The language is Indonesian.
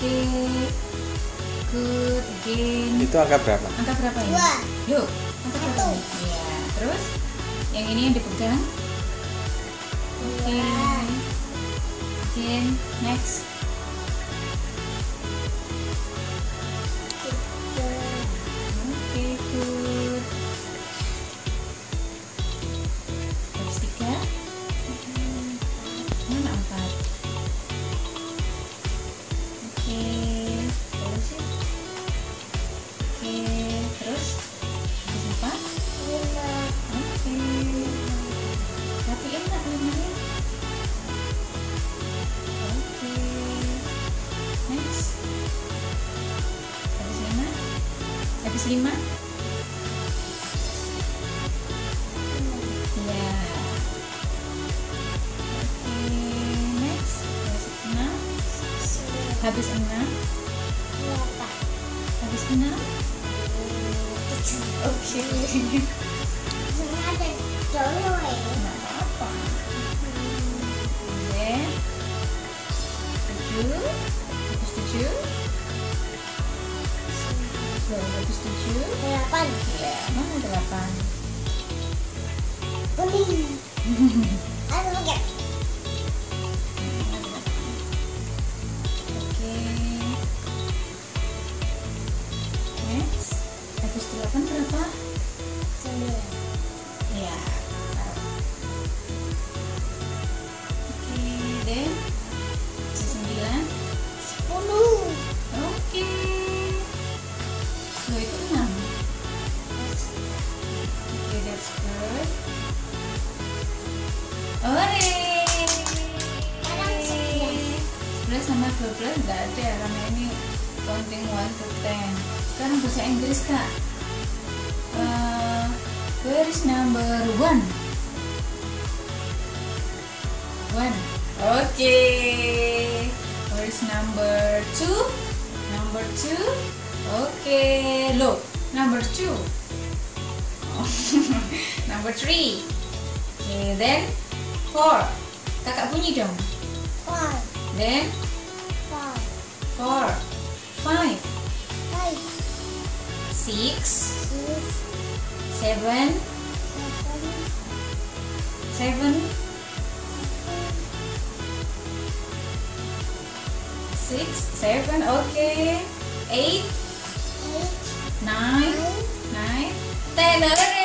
Oke. Good. Again. Itu angka berapa? Angka berapa ini? 2. Yuk, angka berapa ini? Iya. Terus yang ini yang dipegang. Oke. Again. Next. Oke, good. Terus 3. Mana 4? Oke. Terus ya. Oke. Terus habis 4. 5. Oke. Rapiin nak lemari. Oke. Next. Habis 5. Habis 5. Ya. Oke. Next. Habis 6. Habis 6. 8. Habis 6. 7. Oke. Ada dulu ya. Nggak apa-apa. Oke. 7. Habis 7. Habis 7. 8. Ya, mana 8? Kuning. Aduh, pakai. Oke. Next. Habis 8 berapa? 9. Ya. Oke, then habis 9. 10. Oke. Loh, itu 6. Oke, that's good. Ore. Sekarang 11 sama 12 nggak ada karena ini counting 1 to 10. Sekarang bahasa Inggris, Kak. Where is number 1? 1. Oke. Where is number 2? Number 2. Oke. Look, number 2. Oh. Number 3. Oke, then 4. Kakak bunyi dong. 4. Then 4. 5. 5. 6. 6. 7. 7. 6, 7, okay. 8, 8. 9, 10.